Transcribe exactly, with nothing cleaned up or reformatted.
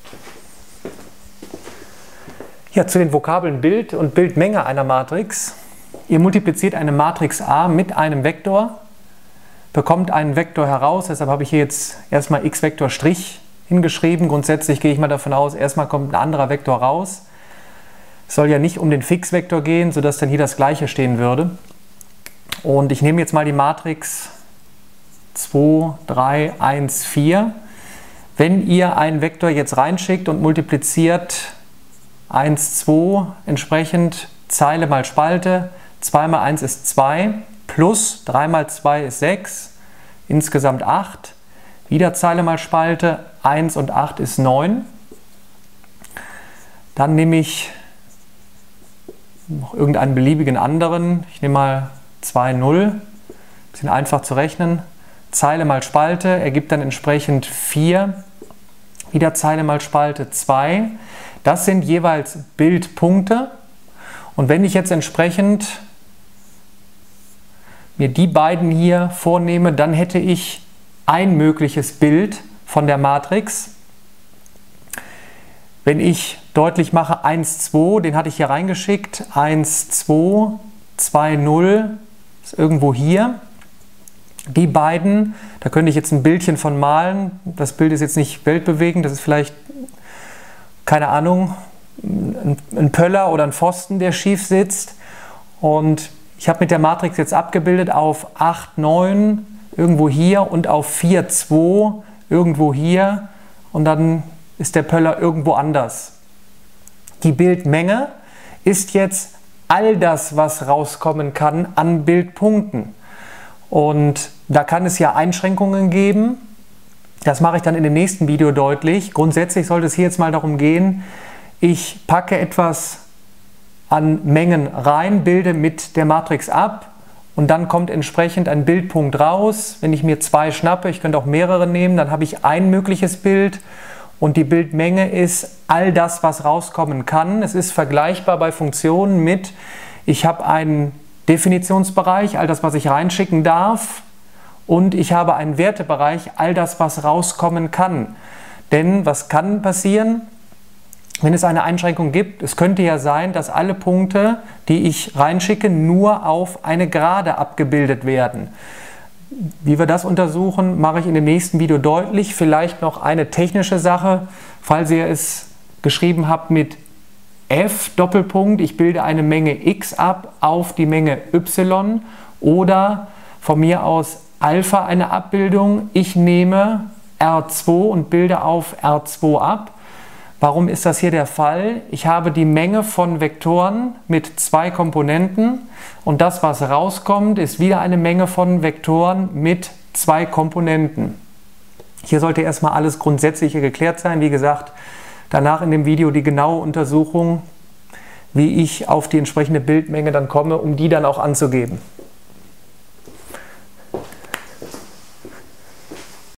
Ja, zu den Vokabeln Bild und Bildmenge einer Matrix. Ihr multipliziert eine Matrix A mit einem Vektor, bekommt einen Vektor heraus, deshalb habe ich hier jetzt erstmal x-Vektor Strich hingeschrieben. Grundsätzlich gehe ich mal davon aus, erstmal kommt ein anderer Vektor raus. Es soll ja nicht um den Fixvektor gehen, sodass dann hier das gleiche stehen würde. Und ich nehme jetzt mal die Matrix zwei, drei, eins, vier. Wenn ihr einen Vektor jetzt reinschickt und multipliziert eins, zwei entsprechend Zeile mal Spalte, zwei mal eins ist zwei, plus drei mal zwei ist sechs, insgesamt acht, wieder Zeile mal Spalte, eins und acht ist neun. Dann nehme ich noch irgendeinen beliebigen anderen, ich nehme mal zwei, null, bisschen einfach zu rechnen, Zeile mal Spalte ergibt dann entsprechend vier, wieder Zeile mal Spalte zwei. Das sind jeweils Bildpunkte. Und wenn ich jetzt entsprechend mir die beiden hier vornehme, dann hätte ich ein mögliches Bild von der Matrix. Wenn ich deutlich mache eins, zwei, den hatte ich hier reingeschickt, eins, zwei, zwei, null, ist irgendwo hier. Die beiden, da könnte ich jetzt ein Bildchen von malen. Das Bild ist jetzt nicht weltbewegend, das ist vielleicht, keine Ahnung, ein Pöller oder ein Pfosten, der schief sitzt. Und ich habe mit der Matrix jetzt abgebildet auf acht, neun, irgendwo hier und auf vier, zwei, irgendwo hier. Und dann ist der Pöller irgendwo anders. Die Bildmenge ist jetzt all das, was rauskommen kann an Bildpunkten. Und da kann es ja Einschränkungen geben. Das mache ich dann in dem nächsten Video deutlich. Grundsätzlich sollte es hier jetzt mal darum gehen, ich packe etwas an Mengen rein, bilde mit der Matrix ab und dann kommt entsprechend ein Bildpunkt raus. Wenn ich mir zwei schnappe, ich könnte auch mehrere nehmen, dann habe ich ein mögliches Bild und die Bildmenge ist all das, was rauskommen kann. Es ist vergleichbar bei Funktionen mit, ich habe einen Definitionsbereich, all das, was ich reinschicken darf, und ich habe einen Wertebereich, all das, was rauskommen kann. Denn was kann passieren, wenn es eine Einschränkung gibt? Es könnte ja sein, dass alle Punkte, die ich reinschicke, nur auf eine Gerade abgebildet werden. Wie wir das untersuchen, mache ich in dem nächsten Video deutlich. Vielleicht noch eine technische Sache, falls ihr es geschrieben habt mit f Doppelpunkt, ich bilde eine Menge x ab auf die Menge y, oder von mir aus Alpha eine Abbildung, ich nehme R zwei und bilde auf R zwei ab. Warum ist das hier der Fall? Ich habe die Menge von Vektoren mit zwei Komponenten und das, was rauskommt, ist wieder eine Menge von Vektoren mit zwei Komponenten. Hier sollte erstmal alles Grundsätzliche geklärt sein. Wie gesagt, danach in dem Video die genaue Untersuchung, wie ich auf die entsprechende Bildmenge dann komme, um die dann auch anzugeben.